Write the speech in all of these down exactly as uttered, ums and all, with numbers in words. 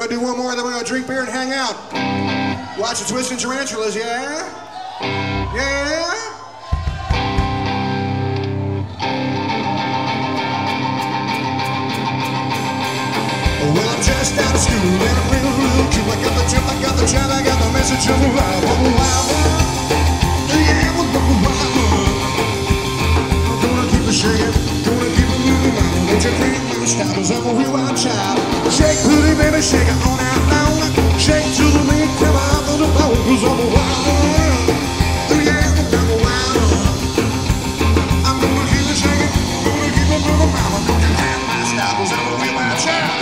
gonna do one more, then we're gonna drink beer and hang out. Watch the twisting tarantulas, yeah? Yeah? Well, I'm just out of school and I'm real, real cool. I got the tip, I got the jab, I got the message of the wild, of the wild one. Yeah, I'm the wild one. I'm gonna keep it shaking, gonna keep it moving on. Don't you think my style is I'm a real wild child. Shake, booty, baby, shake it on out loud. Shake to the beat, come out of the bone, 'cause I'm a wild one. Yeah, I'm a wild one. I'm gonna keep it shaking, gonna keep it moving on. Don't you think my style is I'm a real wild child.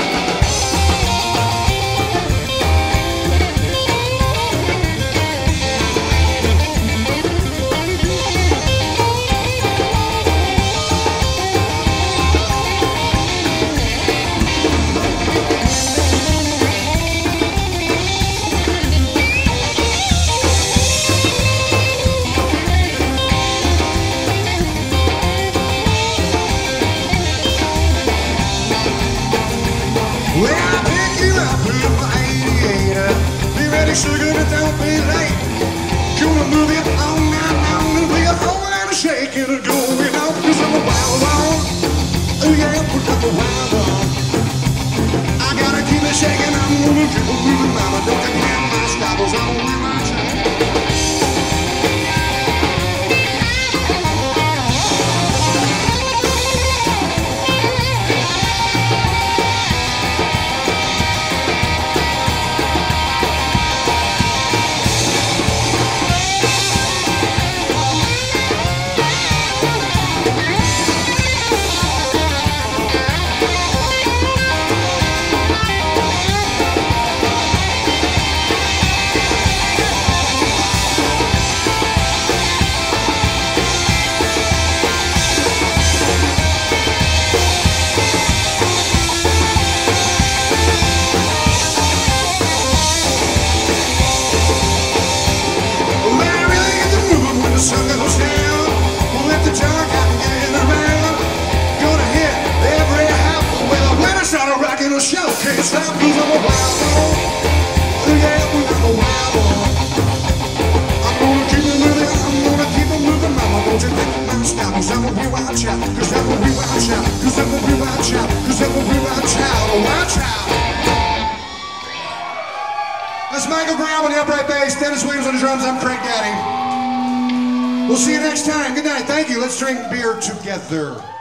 Well, I'll pick you up in my eighty-eight. Be ready, sugar, but don't be late. Gonna move you on down, down, and be a whole lot of shaking and going on, 'cause I'm a wild one. Oh yeah, I'm a wild one. I gotta keep it shaking, I'm gonna keep it moving, mama. Don't you get my stoppers, I'm gonna be my child. A show can't stop 'cause I'm a wild one. Yeah, I'm a wild one. I'm gonna keep it moving, I'm gonna keep it moving, mama. Don't you think my style, 'cause I'm a real wild child, 'cause I'm a real wild child, 'cause I'm a real wild child, 'cause I'm a real wild child, a wild child. That's Michael Graham on the upright bass, Dennis Williams on the drums, I'm Craig Daddy. We'll see you next time. Good night, thank you. Let's drink beer together.